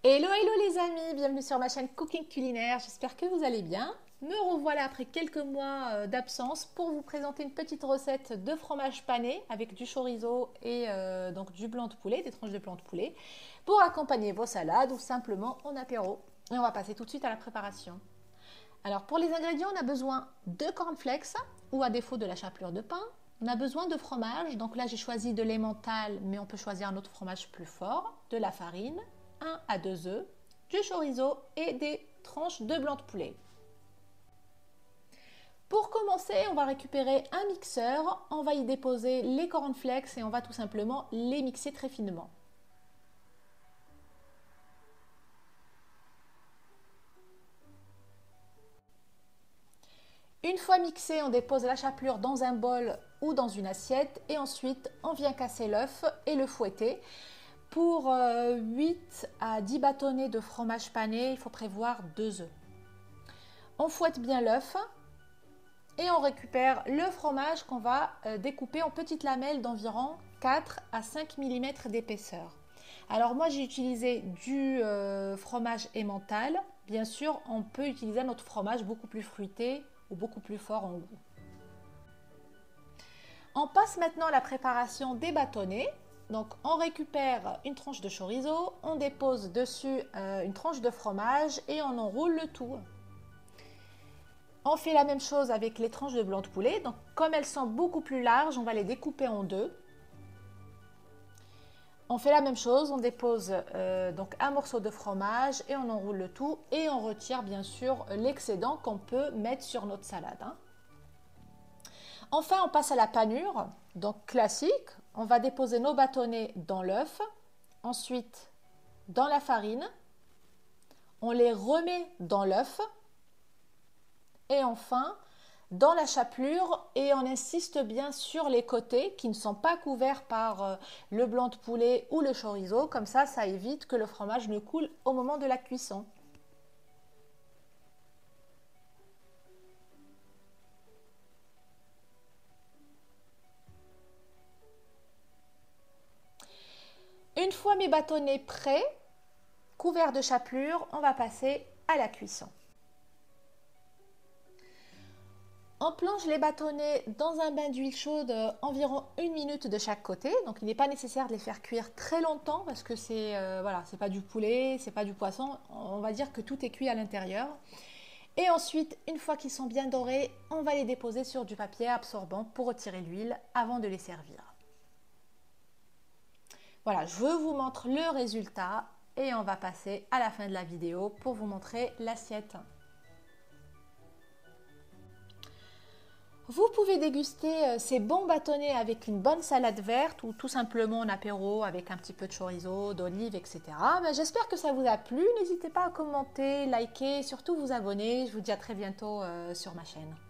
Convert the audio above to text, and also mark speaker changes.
Speaker 1: Hello, hello les amis, bienvenue sur ma chaîne Cooking Culinaire, j'espère que vous allez bien. Me revoilà après quelques mois d'absence pour vous présenter une petite recette de fromage pané avec du chorizo et donc du blanc de poulet, des tranches de blanc de poulet, pour accompagner vos salades ou simplement en apéro. Et on va passer tout de suite à la préparation. Alors pour les ingrédients, on a besoin de cornflakes ou à défaut de la chapelure de pain. On a besoin de fromage, donc là j'ai choisi de l'emmental, mais on peut choisir un autre fromage plus fort, de la farine, 1 à 2 œufs, du chorizo et des tranches de blanc de poulet. Pour commencer, on va récupérer un mixeur, on va y déposer les cornflakes et on va tout simplement les mixer très finement. Une fois mixé, on dépose la chapelure dans un bol ou dans une assiette et ensuite on vient casser l'œuf et le fouetter. Pour 8 à 10 bâtonnets de fromage pané, il faut prévoir 2 œufs. On fouette bien l'œuf et on récupère le fromage qu'on va découper en petites lamelles d'environ 4 à 5 mm d'épaisseur. Alors moi j'ai utilisé du fromage emmental. Bien sûr, on peut utiliser un autre fromage beaucoup plus fruité ou beaucoup plus fort en goût. On passe maintenant à la préparation des bâtonnets. Donc on récupère une tranche de chorizo, on dépose dessus une tranche de fromage et on enroule le tout. On fait la même chose avec les tranches de blanc de poulet. Donc comme elles sont beaucoup plus larges, on va les découper en deux. On fait la même chose, on dépose donc un morceau de fromage et on enroule le tout et on retire bien sûr l'excédent qu'on peut mettre sur notre salade. Enfin, on passe à la panure, donc classique. On va déposer nos bâtonnets dans l'œuf, ensuite dans la farine, on les remet dans l'œuf et enfin dans la chapelure et on insiste bien sur les côtés qui ne sont pas couverts par le blanc de poulet ou le chorizo, comme ça évite que le fromage ne coule au moment de la cuisson. Une fois mes bâtonnets prêts, couverts de chapelure, on va passer à la cuisson. On plonge les bâtonnets dans un bain d'huile chaude environ 1 minute de chaque côté. Donc il n'est pas nécessaire de les faire cuire très longtemps parce que c'est c'est pas du poulet, c'est pas du poisson. On va dire que tout est cuit à l'intérieur. Et ensuite, une fois qu'ils sont bien dorés, on va les déposer sur du papier absorbant pour retirer l'huile avant de les servir. Voilà, je vous montre le résultat et on va passer à la fin de la vidéo pour vous montrer l'assiette. Vous pouvez déguster ces bons bâtonnets avec une bonne salade verte ou tout simplement en apéro avec un petit peu de chorizo, d'olive, etc. J'espère que ça vous a plu. N'hésitez pas à commenter, liker, surtout vous abonner. Je vous dis à très bientôt sur ma chaîne.